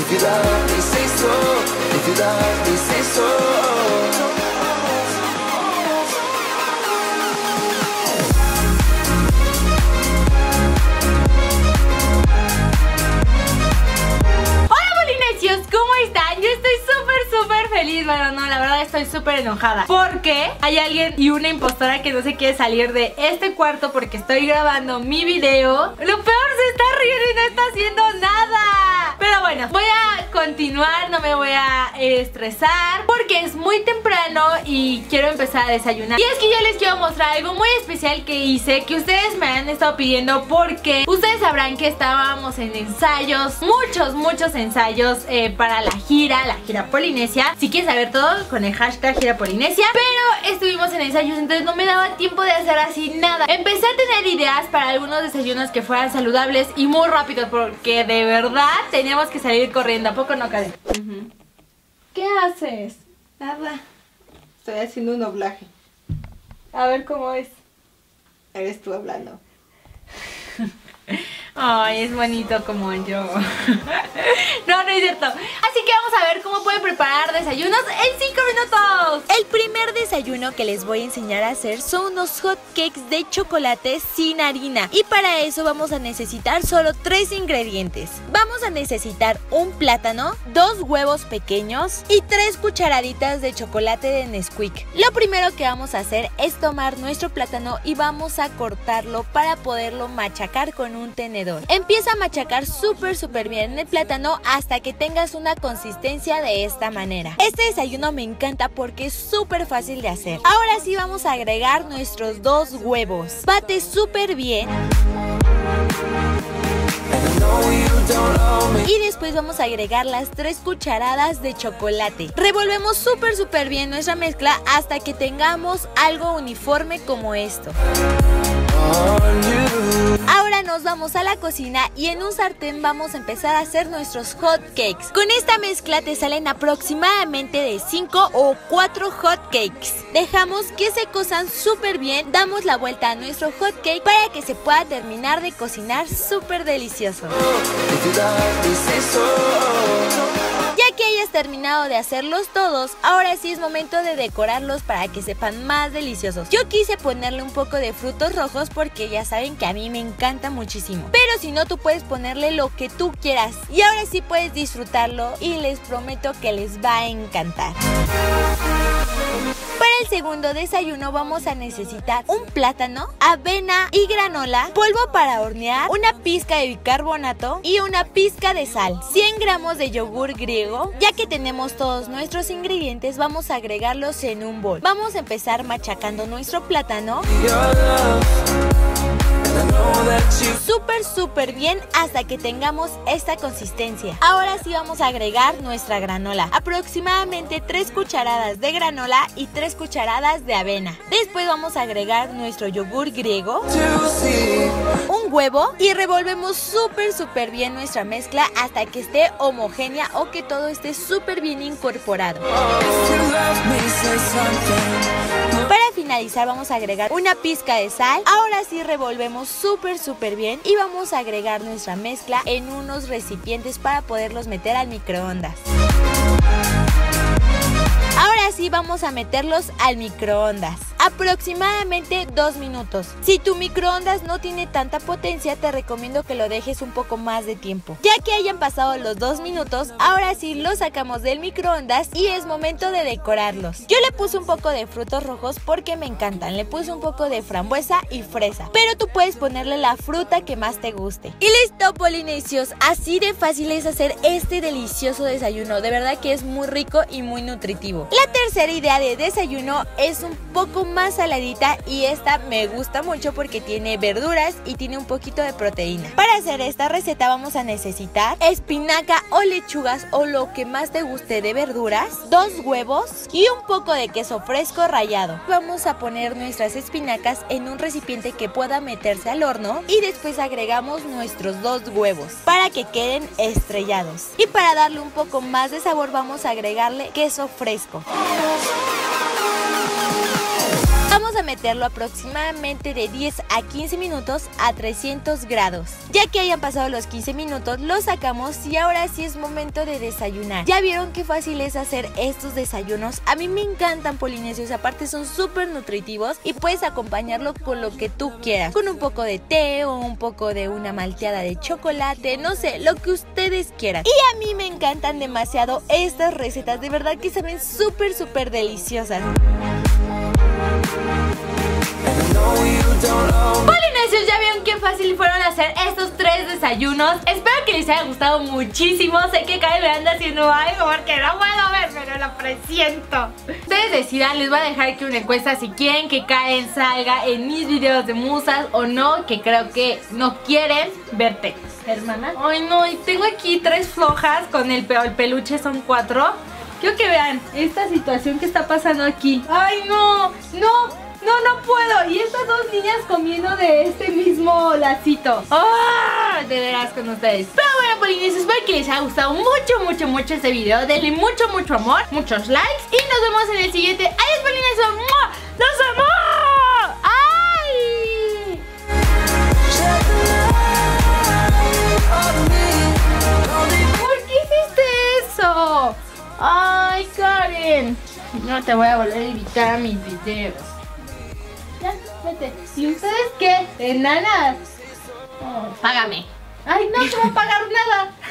If you love me, say so. If you love me, say so. ¿Cómo están? Yo estoy súper feliz. Bueno, no, la verdad estoy súper enojada porque hay alguien y una impostora que no se quiere salir de este cuarto porque estoy grabando mi video. Lo peor, se está riendo y no está haciendo nada. Pero bueno, voy a continuar, no me voy a estresar porque es muy temprano y quiero empezar a desayunar. Y es que yo les quiero mostrar algo muy especial que hice, que ustedes me han estado pidiendo, porque ustedes sabrán que estábamos en ensayos, muchos ensayos para la gira Polinesia. Si quieres saber todo, con el hashtag gira Polinesia. Pero estuvimos en ensayos, entonces no me daba tiempo de hacer así nada. Empecé a tener ideas para algunos desayunos que fueran saludables y muy rápidos, porque de verdad teníamos que salir corriendo. ¿A poco no, Karen? ¿Qué haces? Nada. Estoy haciendo un doblaje. A ver cómo es. Eres tú hablando. Ay, es bonito como yo. No, no es cierto. Así que vamos a ver cómo pueden preparar desayunos en 5 minutos. El primer desayuno que les voy a enseñar a hacer son unos hot cakes de chocolate sin harina. Y para eso vamos a necesitar solo 3 ingredientes. Vamos a necesitar un plátano, 2 huevos pequeños y 3 cucharaditas de chocolate de Nesquik. Lo primero que vamos a hacer es tomar nuestro plátano y vamos a cortarlo para poderlo machacar con un tenedor. Empieza a machacar súper bien el plátano hasta que tengas una consistencia de esta manera. Este desayuno me encanta porque es súper fácil de hacer. Ahora sí vamos a agregar nuestros 2 huevos. Bate súper bien. Y después vamos a agregar las 3 cucharadas de chocolate. Revolvemos súper bien nuestra mezcla hasta que tengamos algo uniforme como esto. Ahora nos vamos a la cocina y en un sartén vamos a empezar a hacer nuestros hot cakes. Con esta mezcla te salen aproximadamente de 5 o 4 hot cakes. Dejamos que se cosan súper bien, damos la vuelta a nuestro hot cake para que se pueda terminar de cocinar súper delicioso. Ya que hayas terminado de hacerlos todos, ahora sí es momento de decorarlos para que sepan más deliciosos. Yo quise ponerle un poco de frutos rojos porque ya saben que a mí me encanta muchísimo. Pero si no, tú puedes ponerle lo que tú quieras. Y ahora sí puedes disfrutarlo y les prometo que les va a encantar. Para el segundo desayuno vamos a necesitar un plátano, avena y granola, polvo para hornear, una pizca de bicarbonato y una pizca de sal, 100 gramos de yogur griego. Ya que tenemos todos nuestros ingredientes, vamos a agregarlos en un bol. Vamos a empezar machacando nuestro plátano súper bien hasta que tengamos esta consistencia. Ahora sí vamos a agregar nuestra granola, aproximadamente 3 cucharadas de granola y 3 cucharadas de avena. Después vamos a agregar nuestro yogur griego, un huevo y revolvemos súper bien nuestra mezcla hasta que esté homogénea o que todo esté súper bien incorporado. Para finalizar vamos a agregar una pizca de sal. Ahora sí revolvemos súper bien y vamos a agregar nuestra mezcla en unos recipientes para poderlos meter al microondas. Ahora sí vamos a meterlos al microondas, aproximadamente 2 minutos. Si tu microondas no tiene tanta potencia, te recomiendo que lo dejes un poco más de tiempo. Ya que hayan pasado los 2 minutos, ahora sí los sacamos del microondas y es momento de decorarlos. Yo le puse un poco de frutos rojos porque me encantan. Le puse un poco de frambuesa y fresa, pero tú puedes ponerle la fruta que más te guste. Y listo, polinesios, así de fácil es hacer este delicioso desayuno. De verdad que es muy rico y muy nutritivo. La tercera idea de desayuno es un poco más saladita y esta me gusta mucho porque tiene verduras y tiene un poquito de proteína. Para hacer esta receta vamos a necesitar espinaca o lechugas o lo que más te guste de verduras, 2 huevos y un poco de queso fresco rallado. Vamos a poner nuestras espinacas en un recipiente que pueda meterse al horno y después agregamos nuestros 2 huevos para que queden estrellados. Y para darle un poco más de sabor vamos a agregarle queso fresco. Vamos a meterlo aproximadamente de 10 a 15 minutos a 300 grados. Ya que hayan pasado los 15 minutos, lo sacamos y ahora sí es momento de desayunar. ¿Ya vieron qué fácil es hacer estos desayunos? A mí me encantan, polinesios, aparte son súper nutritivos y puedes acompañarlo con lo que tú quieras, con un poco de té o un poco de una malteada de chocolate, no sé, lo que ustedes quieran. Y a mí me encantan demasiado estas recetas, de verdad que saben súper deliciosas. Polinesios, ya vieron qué fácil fueron hacer estos 3 desayunos. Espero que les haya gustado muchísimo. Sé que Karen me anda haciendo algo porque no puedo ver, pero lo presiento. Ustedes decidan, les voy a dejar aquí una encuesta si quieren que Karen salga en mis videos de musas o no, que creo que no quieren verte, hermana. Ay no, y tengo aquí 3 flojas con el peluche, son 4. Quiero que vean esta situación que está pasando aquí. Ay no puedo. Y estas 2 niñas comiendo de este mismo lacito. ¡Ah! De veras con ustedes. Pero bueno, polinesios, espero que les haya gustado mucho este video. Denle mucho amor, muchos likes. Y nos vemos en el siguiente. ¡Adiós, polinesios! ¡Mua! ¡Los amo! ¡Ay! ¿Por qué hiciste eso? ¡Ay, Karen! No te voy a volver a invitar a mis videos. Ya, vete. ¿Y ustedes qué? ¿Enanas? Oh, págame. Ay, no te voy a pagar nada.